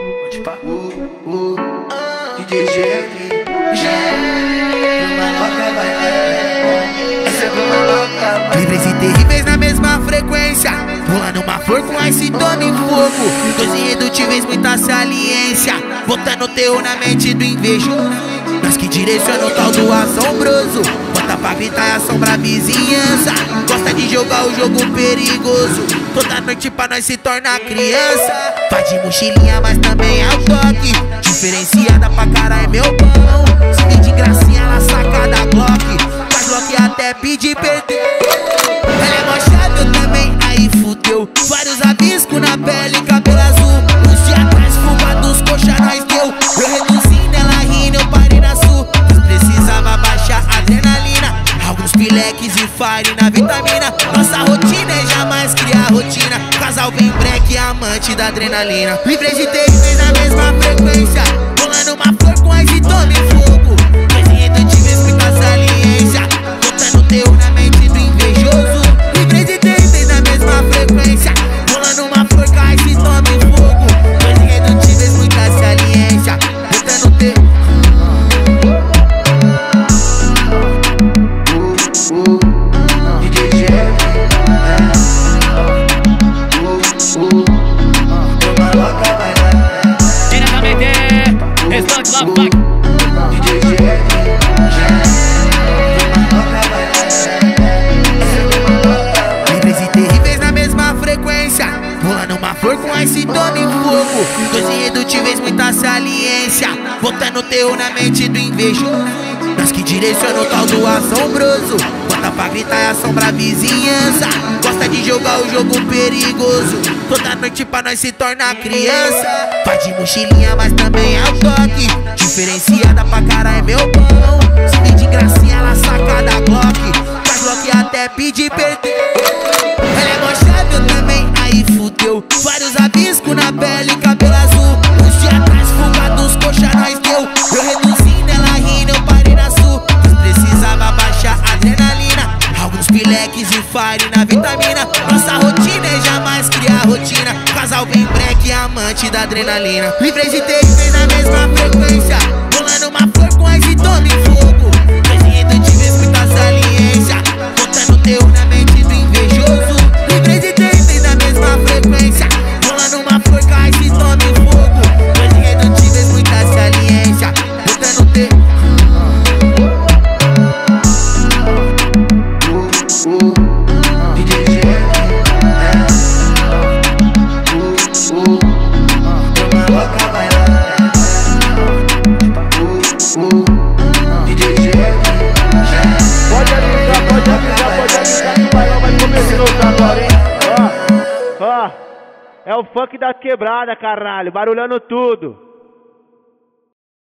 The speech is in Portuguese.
Pode pá. DJ GM, Livres e terríveis na mesma frequência, pulando uma flor com ice, tome fogo. Dois irredutíveis, muita saliência, botando terror na mente do invejoso. Nós que direciona o tal do assombroso, bota pra gritar e assombra a vizinhança. Gosta de jogar o jogo perigoso, toda noite pra nós se tornar criança. Faz de mochilinha, mas também é o toque, diferenciada pra caralho, meu pão. Se vem de gracinha, ela saca da Glock, faz Glock até pedir perdão. Ela é mochada, eu também, aí fudeu. Vários abiscos na pele, cabelo azul. Uns dias atrás, fumados, coxa nós deu. Eu reduzi nela rindo, eu parei na sul. Nós precisava baixar a adrenalina, alguns pileques e fire na vitamina. Nossa rotina é jamais criar rotina, casal bem break, amante da adrenalina. Livres de terríveis na mesma frequência, pulando uma flor com ice, tome fogo. Dois irredutíveis, muita saliência, botando terror na mente do invejoso. Livres de terríveis na mesma frequência, pulando uma flor com ice, tome fogo. Dois irredutíveis, muita saliência, botando terror. Livres e terríveis na mesma frequência, pulando uma flor com ice, tome fogo. Dois irredutíveis, muita saliência, botando terror na mente do invejoso. Nós que direciona o tal do assombroso, bota pra gritar e assombra a vizinhança. Gosta de jogar o jogo perigoso, toda noite pra nós se tornar criança. Faz de mochilinha, mas também é o toque, diferenciada pra caralho, meu pão. Se vem de gracinha, ela saca da Glock, faz Glock até pedir perdão. Ela é mochada, eu também, aí fudeu. Vários abiscos na pele, cabelo azul. Uns dias atrás, fumados, coxa nós deu. Eu reduzi nela rindo, eu parei na sul. Nós precisava baixar a adrenalina, alguns pileques e fire na vitamina. Nossa rotina é jamais criar rotina, casal bem break, amante da adrenalina. Livres e terríveis na mesma frequência, pulando uma flor com ice, tome fogo. Dois irredutíveis, muita saliência, botando terror na mente do invejoso. Livres e terríveis na mesma frequência, pulando uma flor com ice, tome fogo. Dois irredutíveis, muita saliência, botando terror. Pode avisar que o bailão vai começar agora, hein? Ó, é o funk da quebrada, caralho, barulhando tudo.